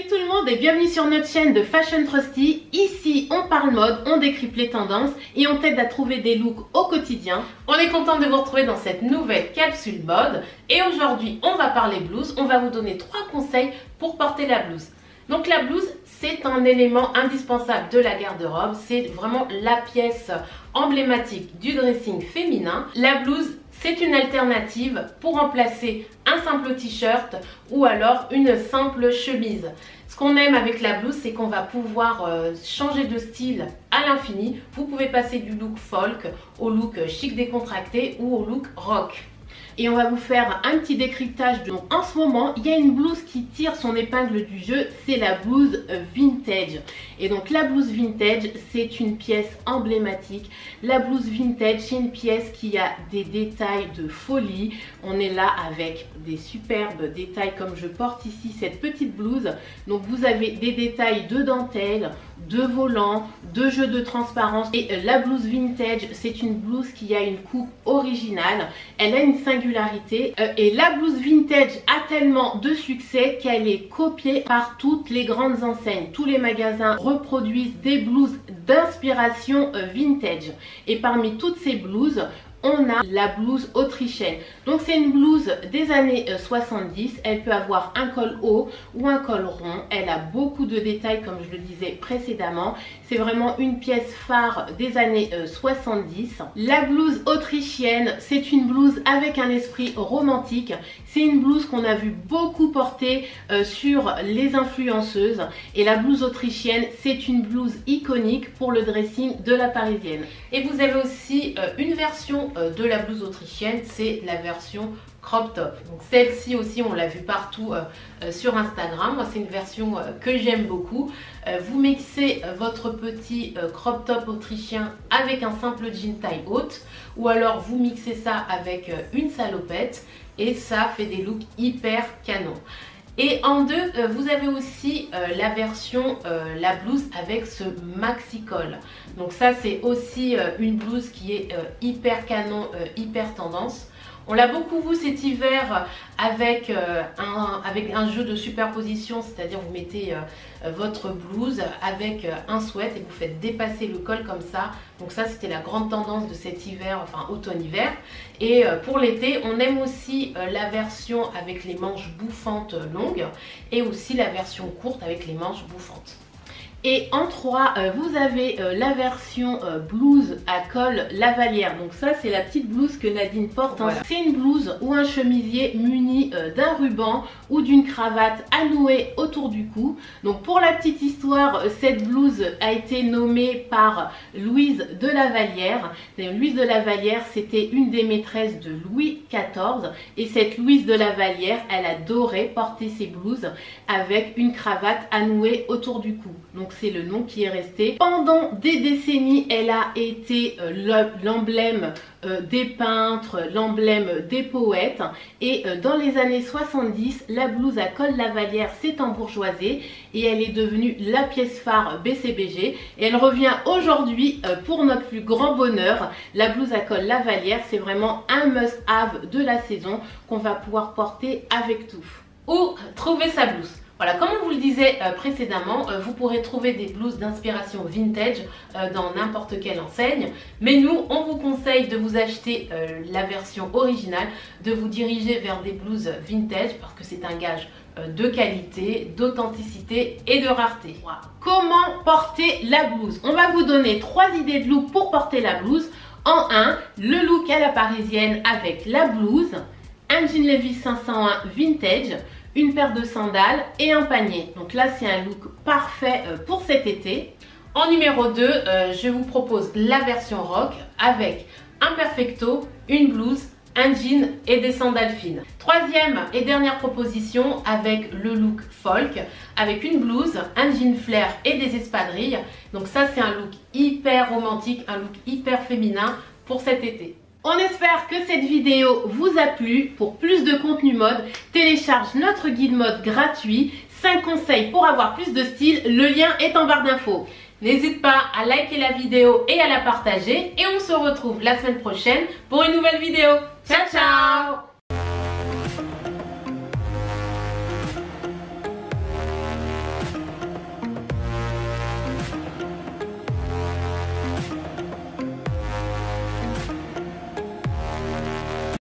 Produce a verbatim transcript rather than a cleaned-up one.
tout le monde et bienvenue sur notre chaîne de Fashion Trusty. Ici on parle mode, on décrypte les tendances et on t'aide à trouver des looks au quotidien. On est content de vous retrouver dans cette nouvelle capsule mode et aujourd'hui on va parler blouse. On va vous donner trois conseils pour porter la blouse. Donc la blouse, c'est un élément indispensable de la garde-robe, c'est vraiment la pièce emblématique du dressing féminin. La blouse, c'est une alternative pour remplacer un simple t-shirt ou alors une simple chemise. Ce qu'on aime avec la blouse, c'est qu'on va pouvoir euh, changer de style à l'infini. Vous pouvez passer du look folk au look chic décontracté ou au look rock. Et on va vous faire un petit décryptage. Donc en ce moment, il y a une blouse qui tire son épingle du jeu, c'est la blouse vintage. Et donc la blouse vintage, c'est une pièce emblématique. La blouse vintage, c'est une pièce qui a des détails de folie. On est là avec des superbes détails comme je porte ici cette petite blouse. Donc vous avez des détails de dentelle, de volant, de jeu de transparence. Et la blouse vintage, c'est une blouse qui a une coupe originale. Elle a une singularité. Et la blouse vintage a tellement de succès qu'elle est copiée par toutes les grandes enseignes. Tous les magasins reproduisent des blouses d'inspiration vintage. Et parmi toutes ces blouses, on a la blouse autrichienne. Donc c'est une blouse des années soixante-dix. Elle peut avoir un col haut ou un col rond. Elle a beaucoup de détails comme je le disais précédemment. C'est vraiment une pièce phare des années soixante-dix. La blouse autrichienne, c'est une blouse avec un esprit romantique. C'est une blouse qu'on a vu beaucoup porter euh, sur les influenceuses. Et la blouse autrichienne, c'est une blouse iconique pour le dressing de la parisienne. Et vous avez aussi euh, une version euh, de la blouse autrichienne, c'est la version crop top. Donc celle-ci aussi on l'a vu partout euh, euh, sur Instagram. Moi c'est une version euh, que j'aime beaucoup. Euh, vous mixez euh, votre petit euh, crop top autrichien avec un simple jean taille haute ou alors vous mixez ça avec euh, une salopette et ça fait des looks hyper canon. Et en deux, euh, vous avez aussi euh, la version, euh, la blouse avec ce maxi col. Donc ça c'est aussi euh, une blouse qui est euh, hyper canon, euh, hyper tendance. On l'a beaucoup vu cet hiver avec, euh, un, avec un jeu de superposition, c'est-à-dire vous mettez euh, votre blouse avec euh, un sweat et vous faites dépasser le col comme ça. Donc ça c'était la grande tendance de cet hiver, enfin automne-hiver. Et euh, pour l'été, on aime aussi euh, la version avec les manches bouffantes longues et aussi la version courte avec les manches bouffantes. Et en trois, euh, vous avez euh, la version euh, blouse à col lavalière. Donc ça c'est la petite blouse que Nadine porte. Voilà. C'est une blouse ou un chemisier muni euh, d'un ruban ou d'une cravate à nouer autour du cou. Donc pour la petite histoire, cette blouse a été nommée par Louise de La Vallière. Louise de La Vallière, c'était une des maîtresses de Louis quatorze. Et cette Louise de La Vallière, elle adorait porter ses blouses avec une cravate à nouer autour du cou. Donc c'est le nom qui est resté. Pendant des décennies, elle a été euh, l'emblème euh, des peintres, l'emblème des poètes. Et euh, dans les années soixante-dix, la blouse à col lavalière s'est embourgeoisée et elle est devenue la pièce phare B C B G. Et elle revient aujourd'hui euh, pour notre plus grand bonheur. La blouse à col lavalière, c'est vraiment un must-have de la saison qu'on va pouvoir porter avec tout. Où trouver sa blouse? Voilà, comme on vous le disait euh, précédemment, euh, vous pourrez trouver des blouses d'inspiration vintage euh, dans n'importe quelle enseigne. Mais nous, on vous conseille de vous acheter euh, la version originale, de vous diriger vers des blouses vintage parce que c'est un gage euh, de qualité, d'authenticité et de rareté. Voilà. Comment porter la blouse? On va vous donner trois idées de look pour porter la blouse. En un, le look à la parisienne avec la blouse, un jean Levi's cinq cent un vintage, une paire de sandales et un panier. Donc là c'est un look parfait pour cet été. En numéro deux, euh, je vous propose la version rock avec un perfecto, une blouse, un jean et des sandales fines. Troisième et dernière proposition avec le look folk, avec une blouse, un jean flair et des espadrilles. Donc ça c'est un look hyper romantique, un look hyper féminin pour cet été. On espère que cette vidéo vous a plu. Pour plus de contenu mode, télécharge notre guide mode gratuit. cinq conseils pour avoir plus de style. Le lien est en barre d'infos. N'hésite pas à liker la vidéo et à la partager. Et on se retrouve la semaine prochaine pour une nouvelle vidéo. Ciao ciao!